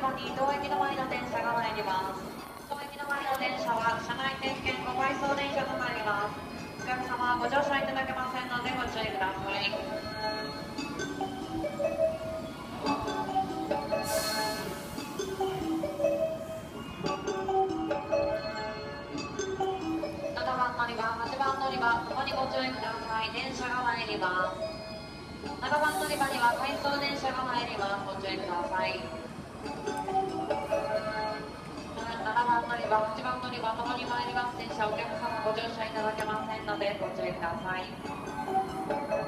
後に当駅の前の電車が参ります。当駅の前の電車は車内点検ご回送電車となります。お客様はご乗車いただけませんのでご注意ください。7番乗り場、8番乗り場ともにご注意ください。電車が参ります。7番乗り場には回送電車が参ります。ご注意ください。7番乗り場、8番乗り場ともに参ります電車、お客様ご乗車いただけませんのでご注意ください。